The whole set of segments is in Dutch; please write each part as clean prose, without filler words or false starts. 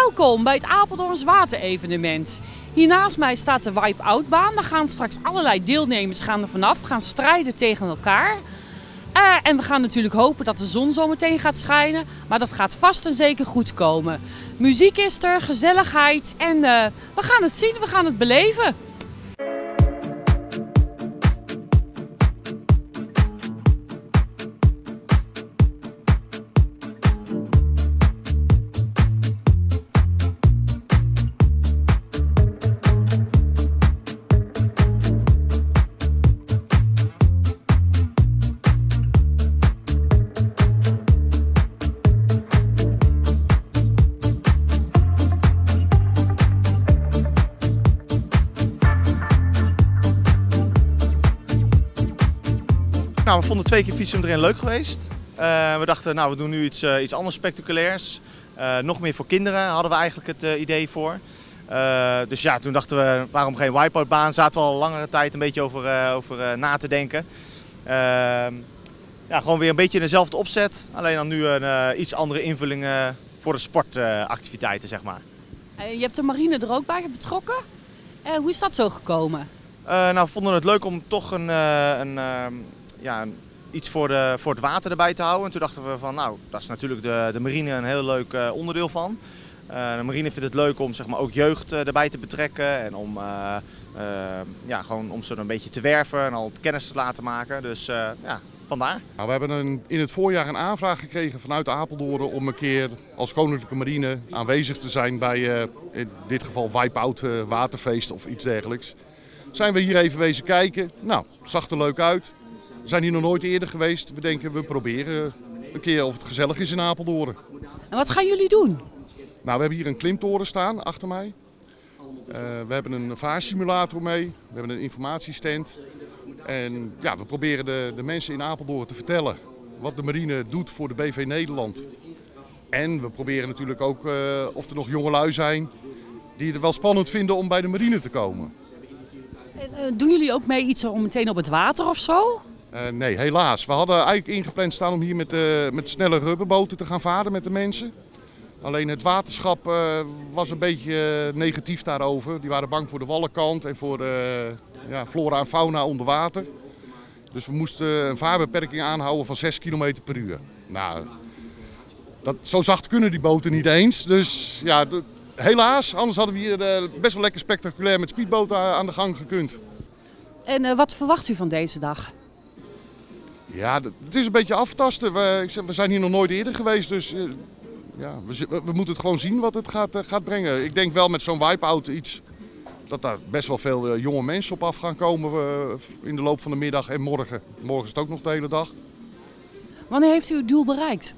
Welkom bij het Apeldoorns Waterevenement. Hier naast mij staat de Wipe-Out-baan. Daar gaan straks allerlei deelnemers er vanaf, gaan strijden tegen elkaar. En we gaan natuurlijk hopen dat de zon zo meteen gaat schijnen. Maar dat gaat vast en zeker goed komen. Muziek is er, gezelligheid en we gaan het zien, we gaan het beleven. Nou, we vonden 2 keer fietsen erin leuk geweest. We dachten, nou, we doen nu iets anders spectaculairs. Nog meer voor kinderen hadden we eigenlijk het idee voor. Dus ja, toen dachten we, waarom geen wipe-out-baan? Zaten we al langere tijd een beetje over na te denken. Ja, gewoon weer een beetje dezelfde opzet. Alleen dan nu een iets andere invulling voor de sportactiviteiten, zeg maar. Je hebt de marine er ook bij betrokken. Hoe is dat zo gekomen? Nou, we vonden het leuk om toch iets voor het water erbij te houden. En toen dachten we van, nou, daar is natuurlijk de marine een heel leuk onderdeel van. De marine vindt het leuk om, zeg maar, ook jeugd erbij te betrekken en om ze een beetje te werven en al kennis te laten maken. Dus ja, vandaar. Nou, we hebben in het voorjaar een aanvraag gekregen vanuit Apeldoorn om een keer als Koninklijke Marine aanwezig te zijn bij in dit geval Wipe-Out waterfeest of iets dergelijks. Zijn we hier even wezen kijken. Nou, zag er leuk uit. We zijn hier nog nooit eerder geweest. We denken, we proberen een keer of het gezellig is in Apeldoorn. En wat gaan jullie doen? Nou, we hebben hier een klimtoren staan achter mij. We hebben een vaarsimulator mee. We hebben een informatiestand. En ja, we proberen de mensen in Apeldoorn te vertellen wat de marine doet voor de BV Nederland. En we proberen natuurlijk ook of er nog jongelui zijn die het wel spannend vinden om bij de marine te komen. Doen jullie ook mee iets om meteen op het water of zo? Nee, helaas. We hadden eigenlijk ingepland staan om hier met snelle rubberboten te gaan varen met de mensen. Alleen het waterschap was een beetje negatief daarover. Die waren bang voor de wallenkant en voor flora en fauna onder water. Dus we moesten een vaarbeperking aanhouden van 6 km per uur. Nou, zo zacht kunnen die boten niet eens. Dus ja, helaas, anders hadden we hier best wel lekker spectaculair met speedboten aan de gang gekund. En wat verwacht u van deze dag? Ja, het is een beetje aftasten. We zijn hier nog nooit eerder geweest, dus we moeten het gewoon zien wat het gaat brengen. Ik denk wel met zo'n wipe-out iets dat daar best wel veel jonge mensen op af gaan komen in de loop van de middag en morgen. Morgen is het ook nog de hele dag. Wanneer heeft u het doel bereikt?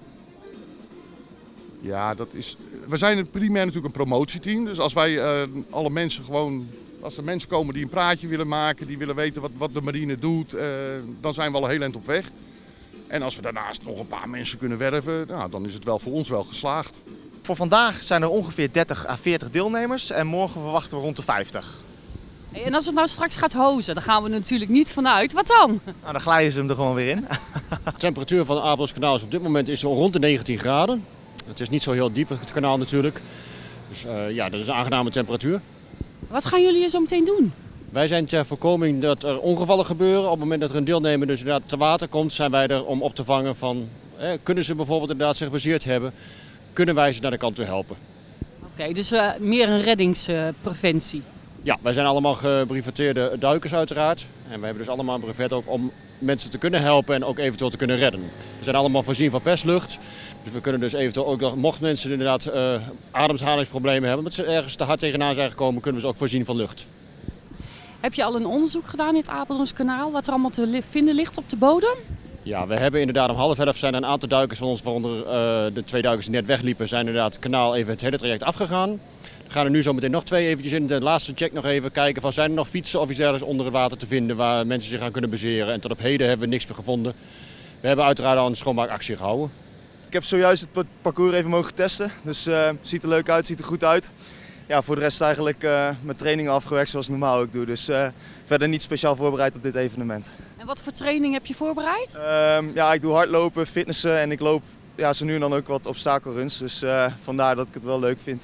Ja, we zijn primair natuurlijk een promotieteam. Dus als wij alle mensen als er mensen komen die een praatje willen maken, die willen weten wat de marine doet, dan zijn we al heel eind op weg. En als we daarnaast nog een paar mensen kunnen werven, nou, dan is het wel voor ons wel geslaagd. Voor vandaag zijn er ongeveer 30 à 40 deelnemers en morgen verwachten we rond de 50. En als het nou straks gaat hozen, daar gaan we natuurlijk niet vanuit. Wat dan? Nou, dan glijden ze hem er gewoon weer in. De temperatuur van het Apeldoorns kanaal is op dit moment zo rond de 19 graden. Het is niet zo heel diep, het kanaal natuurlijk. Dus dat is een aangename temperatuur. Wat gaan jullie hier zo meteen doen? Wij zijn ter voorkoming dat er ongevallen gebeuren. Op het moment dat er een deelnemer dus inderdaad te water komt, zijn wij er om op te vangen van... kunnen ze bijvoorbeeld inderdaad zich bezeerd hebben, kunnen wij ze naar de kant toe helpen. Oké, dus meer een reddingspreventie. Ja, wij zijn allemaal gebriveteerde duikers uiteraard. En we hebben dus allemaal een brevet ook om mensen te kunnen helpen en ook eventueel te kunnen redden. We zijn allemaal voorzien van perslucht. Dus we kunnen dus eventueel ook, mocht mensen inderdaad ademhalingsproblemen hebben, omdat ze ergens te hard tegenaan zijn gekomen, kunnen we ze ook voorzien van lucht. Heb je al een onderzoek gedaan in het Apeldoorns kanaal, wat er allemaal te vinden ligt op de bodem? Ja, we hebben inderdaad om 10:30 zijn er een aantal duikers van ons, waaronder de 2 duikers die net wegliepen, zijn inderdaad het kanaal even het hele traject afgegaan. Er gaan er nu zo meteen nog 2 eventjes in de laatste check nog even kijken van zijn er nog fietsen of iets ergens onder het water te vinden waar mensen zich aan kunnen bezeren. En tot op heden hebben we niks meer gevonden. We hebben uiteraard al een schoonmaakactie gehouden. Ik heb zojuist het parcours even mogen testen, dus ziet er leuk uit, ziet er goed uit. Ja, voor de rest eigenlijk mijn trainingen afgewerkt zoals ik normaal ook doe. Dus verder niet speciaal voorbereid op dit evenement. En wat voor training heb je voorbereid? Ja, ik doe hardlopen, fitnessen en ik loop zo nu en dan ook wat obstakelruns. Dus vandaar dat ik het wel leuk vind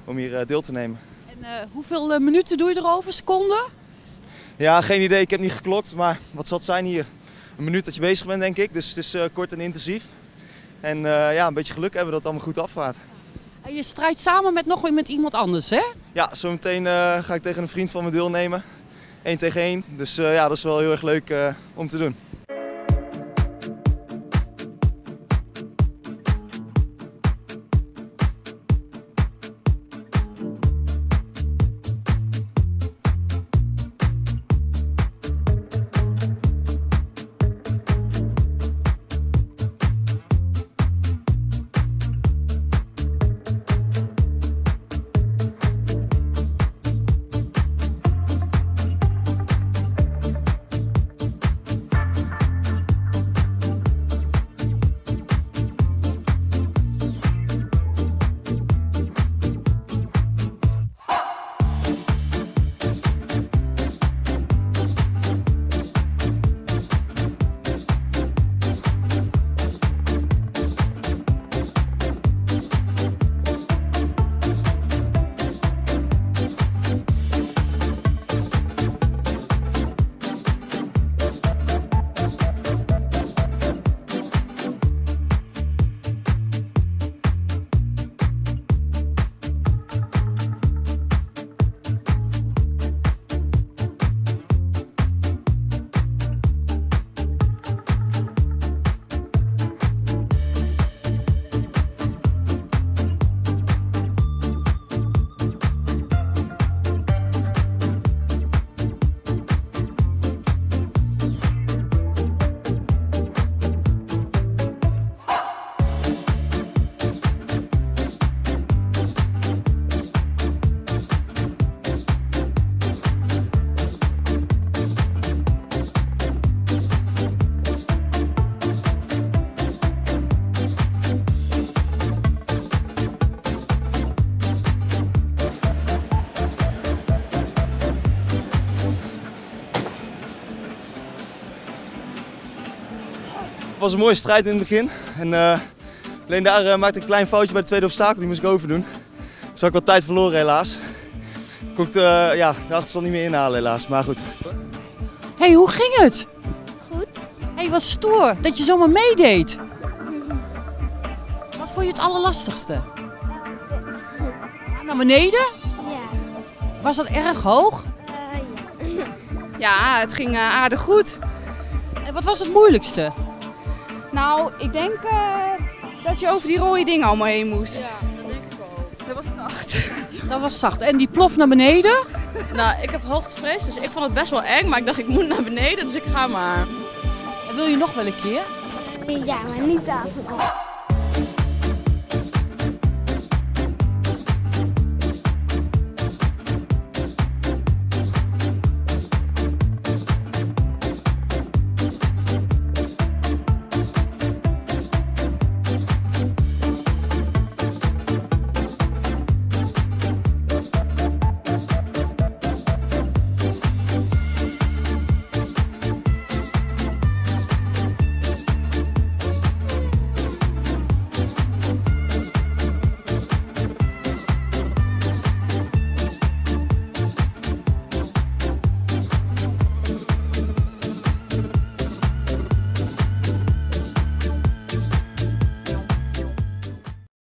om hier deel te nemen. En hoeveel minuten doe je erover? Seconden? Ja, geen idee. Ik heb niet geklokt, maar wat zal het zijn hier? Een minuut dat je bezig bent, denk ik. Dus het is kort en intensief. En ja, een beetje geluk hebben dat het allemaal goed afgaat. En je strijdt samen met iemand anders, hè? Ja, zometeen ga ik tegen een vriend van me deelnemen. 1 tegen 1. Dus ja, dat is wel heel erg leuk om te doen. Het was een mooie strijd in het begin. En, alleen daar maakte ik een klein foutje bij de tweede obstakel, die moest ik overdoen. Dus had ik wat tijd verloren helaas. Ik kon ja, de achterstand niet meer inhalen helaas, maar goed. Hey, hoe ging het? Goed. Hey, wat stoer dat je zomaar meedeed. Wat vond je het allerlastigste? Naar beneden? Ja. Was dat erg hoog? Ja. Ja, het ging aardig goed. En wat was het moeilijkste? Nou, ik denk dat je over die rode dingen allemaal heen moest. Ja, dat denk ik wel. Dat was zacht. Dat was zacht. En die plof naar beneden? Nou, ik heb hoogtevrees, dus ik vond het best wel eng, maar ik dacht ik moet naar beneden, dus ik ga maar. En wil je nog wel een keer? Ja, maar niet daarvan.